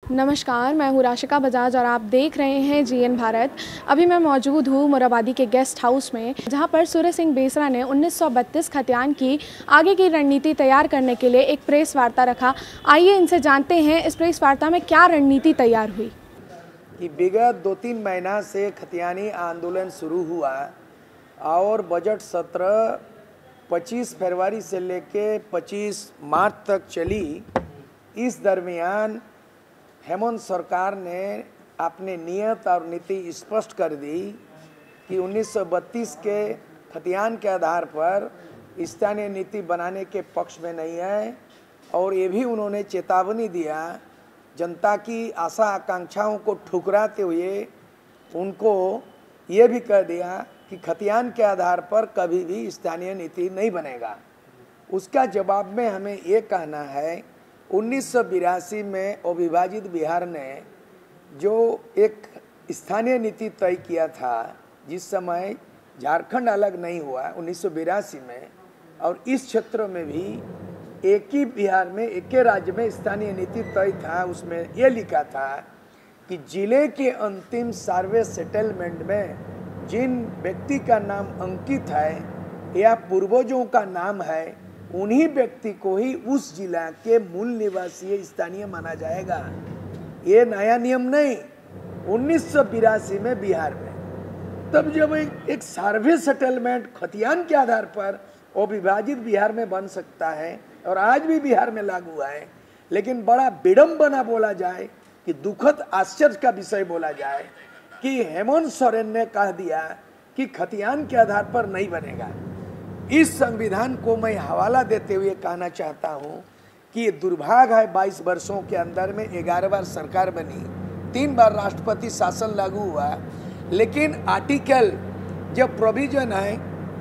नमस्कार, मैं हूँ राशिका बजाज और आप देख रहे हैं जीएन भारत। अभी मैं मौजूद हूँ मोराबादी के गेस्ट हाउस में, जहाँ पर सूर्य सिंह बेसरा ने 1932 खतियान की आगे की रणनीति तैयार करने के लिए एक प्रेस वार्ता रखा। आइए इनसे जानते हैं इस प्रेस वार्ता में क्या रणनीति तैयार हुई। कि विगत 2-3 महीना से खतियानी आंदोलन शुरू हुआ और बजट सत्र 25 फरवरी से लेके 25 मार्च तक चली। इस दरमियान हेमंत सरकार ने अपने नियत और नीति स्पष्ट कर दी कि 1932 के खतियान के आधार पर स्थानीय नीति बनाने के पक्ष में नहीं है। और ये भी उन्होंने चेतावनी दिया, जनता की आशा आकांक्षाओं को ठुकराते हुए उनको ये भी कह दिया कि खतियान के आधार पर कभी भी स्थानीय नीति नहीं बनेगा। उसका जवाब में हमें ये कहना है, 1982 में अविभाजित बिहार ने जो एक स्थानीय नीति तय किया था, जिस समय झारखंड अलग नहीं हुआ 1982 में, और इस क्षेत्र में भी एक ही बिहार में एक ही राज्य में स्थानीय नीति तय था। उसमें ये लिखा था कि जिले के अंतिम सर्वे सेटलमेंट में जिन व्यक्ति का नाम अंकित है या पूर्वजों का नाम है, उन्हीं व्यक्ति को ही उस जिला के मूल निवासी स्थानीय माना जाएगा। ये नया नियम नहीं, 1982 में बिहार में तब जब एक सर्वे सेटलमेंट खतियान के आधार पर अविभाजित बिहार में बन सकता है और आज भी बिहार में लागू हुआ है। लेकिन बड़ा विडंबना बोला जाए कि दुखद आश्चर्य का विषय बोला जाए कि हेमंत सोरेन ने कह दिया कि खतियान के आधार पर नहीं बनेगा। इस संविधान को मैं हवाला देते हुए कहना चाहता हूँ कि ये दुर्भाग्य है, 22 वर्षों के अंदर में 11 बार सरकार बनी, 3 बार राष्ट्रपति शासन लागू हुआ, लेकिन आर्टिकल जब प्रोविजन है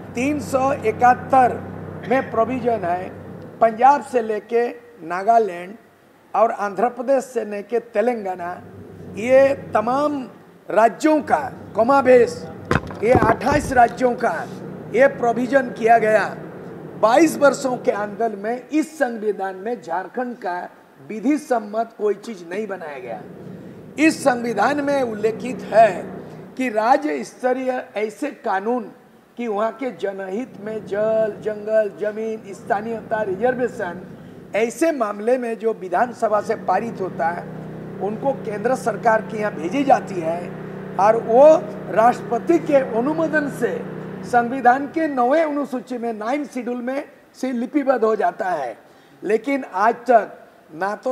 371 में प्रोविजन है, पंजाब से लेके नागालैंड और आंध्र प्रदेश से लेके तेलंगाना, ये तमाम राज्यों का कमाबेश ये 28 राज्यों का ये प्रोविजन किया गया। 22 वर्षों के अंदर में इस संविधान में झारखंड का विधि सम्मत कोई चीज नहीं बनाया गया। इस संविधान में उल्लेखित है कि राज्य स्तरीय ऐसे कानून कि वहाँ के जनहित में जल, जंगल, जमीन, स्थानीयता, रिजर्वेशन, ऐसे मामले में जो विधानसभा से पारित होता है उनको केंद्र सरकार के यहाँ भेजी जाती है और वो राष्ट्रपति के अनुमोदन से संविधान के 9वें अनुसूची में 9 शेड्यूल में से लिपिबद्ध हो जाता है। लेकिन आज तक ना तो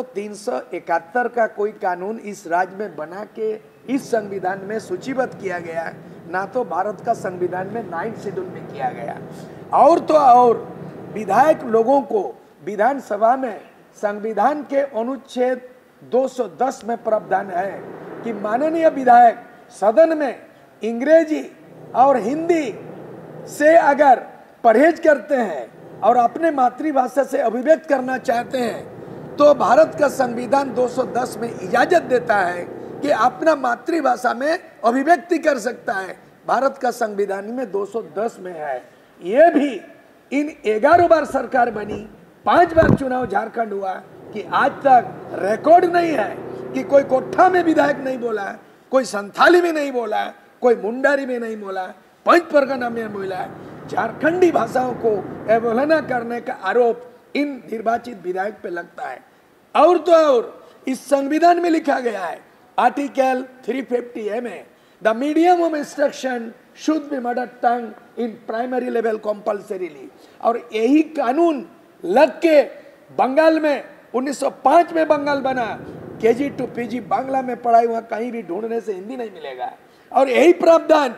371 का कोई कानून इस राज्य में बना के इस संविधान में सूचीबद्ध किया गया, ना तो भारत का संविधान में 9 शेड्यूल में किया गया। और तो और विधायक लोगों को विधानसभा में संविधान के अनुच्छेद 210 में प्रावधान है कि माननीय विधायक सदन में अंग्रेजी और हिंदी से अगर परहेज करते हैं और अपने मातृभाषा से अभिव्यक्त करना चाहते हैं तो भारत का संविधान 210 में इजाजत देता है कि अपना मातृभाषा में अभिव्यक्ति कर सकता है। भारत का संविधान में 210 में है। ये भी इन 11 बार सरकार बनी, 5 बार चुनाव झारखंड हुआ कि आज तक रिकॉर्ड नहीं है कि कोई कोठा में विधायक नहीं बोला, कोई संथाली में नहीं बोला, कोई मुंडारी में नहीं बोला, पंच परगना में बोला। झारखंडी भाषाओं को अवहेलना करने का आरोप इन निर्वाचित विधायक पे लगता है। और तो और इस संविधान में लिखा गया है आर्टिकल 350A में, the medium of instruction should be mother tongue in primary level compulsorily. और यही कानून लग के बंगाल में 1905 में बंगाल बना, KG to PG बांग्ला में पढ़ाई वहाँ कहीं भी ढूंढने से हिंदी नहीं मिलेगा। और यही प्रावधान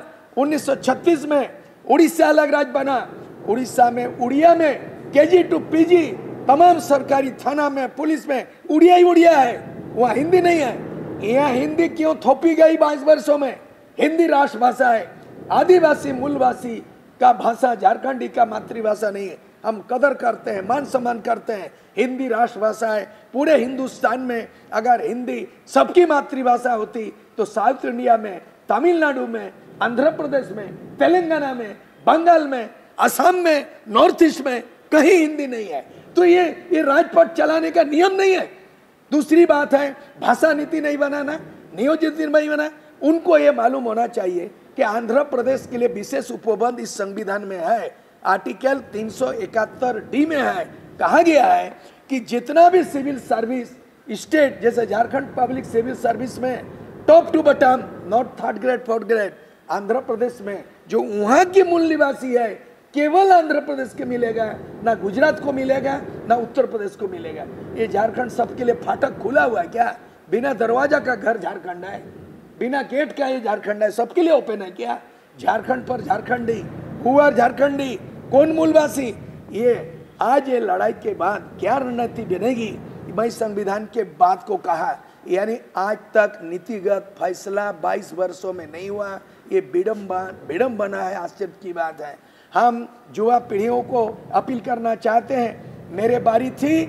1936 में उड़ीसा अलग राज्य बना, उड़ीसा में उड़िया में KG to PG तमाम सरकारी थाना में पुलिस में उड़िया ही उड़िया है, वहाँ हिंदी नहीं है। यहाँ हिंदी क्यों थोपी गई 22 वर्षों में? हिंदी राष्ट्रभाषा है, आदिवासी मूलवासी का भाषा झारखंडी का मातृभाषा नहीं है। हम कदर करते हैं, मान सम्मान करते हैं, हिंदी राष्ट्रभाषा है। पूरे हिंदुस्तान में अगर हिंदी सबकी मातृभाषा होती तो साउथ इंडिया में, तमिलनाडु में, आंध्र प्रदेश में, तेलंगाना में, बंगाल में, असम में, नॉर्थ ईस्ट में कहीं हिंदी नहीं है। तो ये राजपथ चलाने का नियम नहीं है। दूसरी बात है भाषा नीति नहीं बनाना, नियोजित नहीं बनाना। उनको ये मालूम होना चाहिए कि आंध्र प्रदेश के लिए विशेष उपबंध इस संविधान में है, आर्टिकल 371D में है। कहा गया है कि जितना भी सिविल सर्विस स्टेट, जैसे झारखंड पब्लिक सिविल सर्विस में top to bottom, not third grade fourth grade, Andhra Pradesh में जो वहां की मूल निवासी है केवल आंध्र प्रदेश के मिलेगा, ना गुजरात को मिलेगा ना उत्तर प्रदेश को मिलेगा। ये झारखंड सबके लिए फाटक खुला हुआ है क्या? बिना दरवाजा का घर झारखंड है, बिना गेट का ये झारखंड है, सबके लिए ओपन है क्या? झारखंड पर झारखंडी, हुआ झारखंडी, कौन मूलवासी? ये आज ये लड़ाई के बाद क्या रणनीति बनेगी? मैं संविधान के बाद को कहा, यानी आज तक नीतिगत फैसला 22 वर्षों में नहीं हुआ। ये विडंबना है, आश्चर्य की बात है। हम युवा पीढ़ियों को अपील करना चाहते हैं। मेरे बारी थी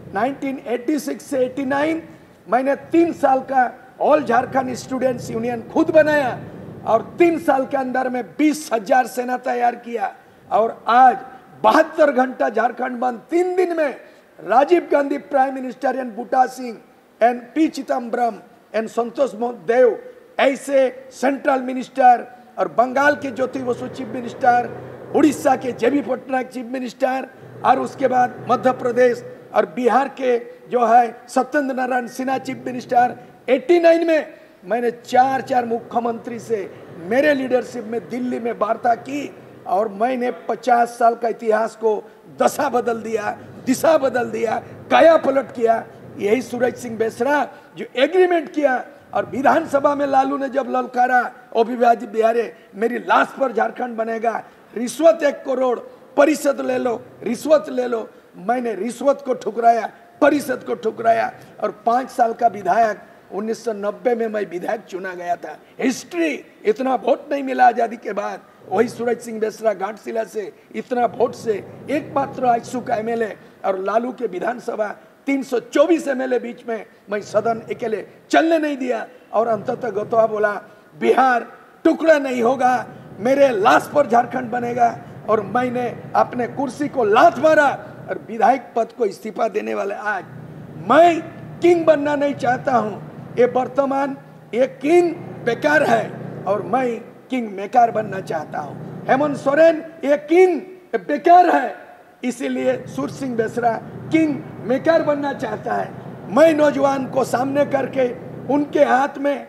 1986 से 89, मैंने 3 साल का ऑल झारखंड स्टूडेंट्स यूनियन खुद बनाया और 3 साल के अंदर में 20,000 सेना तैयार किया। और आज 72 घंटा झारखंड बंद, 3 दिन में Rajiv Gandhi prime minister and Buta Singh and P Chidambaram and Santosh Dev ऐसे सेंट्रल मिनिस्टर, और बंगाल के ज्योति बसु चीफ मिनिस्टर, उड़ीसा के जेबी पटनायक चीफ मिनिस्टर, और उसके बाद मध्य प्रदेश और बिहार के जो है सत्येंद्र नारायण सिन्हा चीफ मिनिस्टर। 89 में मैंने 4 मुख्यमंत्री से मेरे लीडरशिप में दिल्ली में वार्ता की और मैंने 50 साल का इतिहास को दशा बदल दिया, दिशा बदल दिया, काया पलट किया। यही सूरज सिंह बेसरा जो एग्रीमेंट किया और विधानसभा में लालू ने जब ललकारा, अविभाजित बिहार मेरी लाश पर झारखंड बनेगा, रिश्वत 1 करोड़, परिषद ले लो, रिश्वत ले लो। मैंने रिश्वत को ठुकराया, परिषद को ठुकराया और 5 साल का विधायक 1990 में मैं विधायक चुना गया था। हिस्ट्री, इतना वोट नहीं मिला आजादी के बाद। वही सूरज सिंह बेसरा घाटशिला से इतना वोट से एकमात्र आजसू का एमएलए, और लालू के विधानसभा 324 एमएलए बीच में मैं सदन अकेले चलने नहीं दिया। और अंततः गौतवा बोला बिहार टुकड़ा नहीं होगा, मेरे लाश पर झारखंड बनेगा। और मैंने अपने कुर्सी को लात मारा और विधायक पद को इस्तीफा देने वाले आज मैं किंग बनना नहीं चाहता हूं। ये वर्तमान ये किंग बेकार है और मैं किंग मेकर बनना चाहता हूं। हेमंत सोरेन ये किंग बेकार है, इसीलिए सूरज सिंह बेसरा किंग मेकर बनना चाहता है। मैं नौजवान को सामने करके उनके हाथ में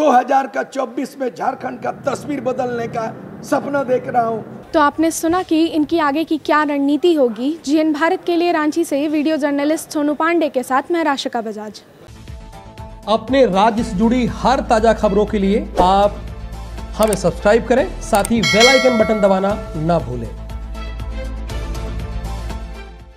2024 में झारखंड का तस्वीर बदलने का सपना देख रहा हूं। तो आपने सुना कि इनकी आगे की क्या रणनीति होगी। जीएन भारत के लिए रांची से वीडियो जर्नलिस्ट सोनू पांडे के साथ मैं राशिका बजाज। अपने राज्य से जुड़ी हर ताजा खबरों के लिए आप हमें सब्सक्राइब करें, साथ ही बेल आइकन बटन दबाना ना भूलें।